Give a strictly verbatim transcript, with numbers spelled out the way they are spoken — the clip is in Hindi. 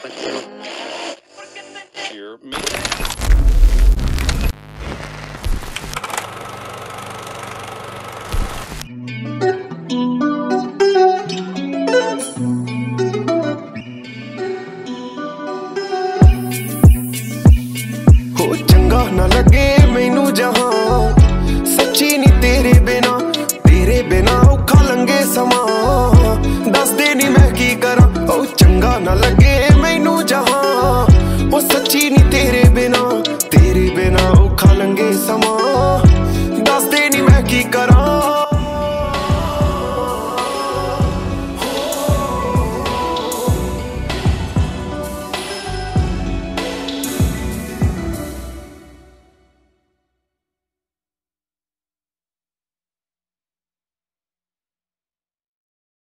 Here, maybe. हो चंगा ना लगे मैनू जहां सच्ची नी तेरे बिना तेरे बिना औखा लंगे समा दस दे नी मैं की करा ओ चंगा ना लगे मैनू जहां ओ सच्ची नी तेरे